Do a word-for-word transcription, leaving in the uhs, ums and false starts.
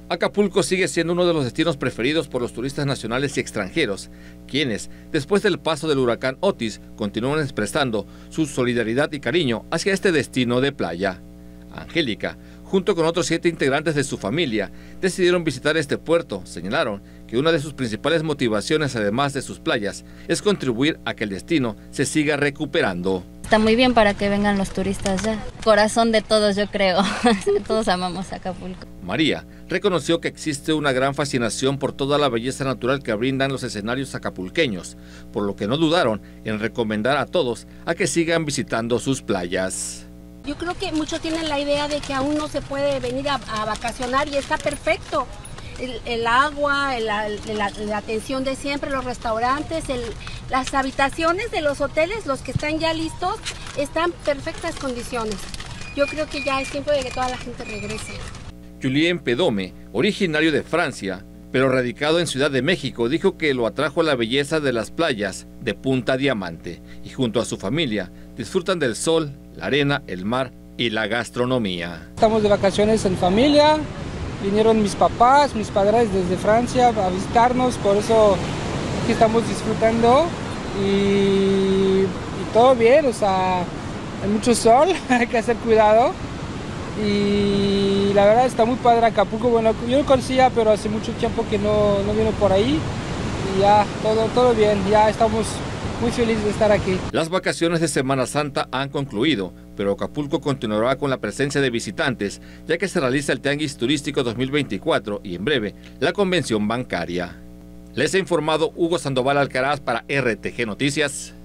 Acapulco sigue siendo uno de los destinos preferidos por los turistas nacionales y extranjeros, quienes, después del paso del huracán Otis, continúan expresando su solidaridad y cariño hacia este destino de playa. Angélica, junto con otros siete integrantes de su familia, decidieron visitar este puerto. Señalaron que una de sus principales motivaciones, además de sus playas, es contribuir a que el destino se siga recuperando. Está muy bien para que vengan los turistas ya. Corazón de todos, yo creo. Todos amamos Acapulco. María reconoció que existe una gran fascinación por toda la belleza natural que brindan los escenarios acapulqueños, por lo que no dudaron en recomendar a todos a que sigan visitando sus playas. Yo creo que muchos tienen la idea de que aún no se puede venir a, a vacacionar y está perfecto. El, el agua, el, la, la, la atención de siempre, los restaurantes, el, las habitaciones de los hoteles, los que están ya listos, están en perfectas condiciones. Yo creo que ya es tiempo de que toda la gente regrese. Julien Pedome, originario de Francia, pero radicado en Ciudad de México, dijo que lo atrajo la belleza de las playas de Punta Diamante y junto a su familia disfrutan del sol, la arena, el mar y la gastronomía. Estamos de vacaciones en familia, vinieron mis papás, mis padres desde Francia a visitarnos, por eso aquí estamos disfrutando y, y todo bien, o sea, hay mucho sol, hay que hacer cuidado y la verdad está muy padre Acapulco. Bueno, yo no conocía, pero hace mucho tiempo que no, no vino por ahí y ya todo, todo bien, ya estamos muy felices de estar aquí. Las vacaciones de Semana Santa han concluido, pero Acapulco continuará con la presencia de visitantes, ya que se realiza el Tianguis Turístico dos mil veinticuatro y en breve la convención bancaria. Les ha informado Hugo Sandoval Alcaraz para R T G Noticias.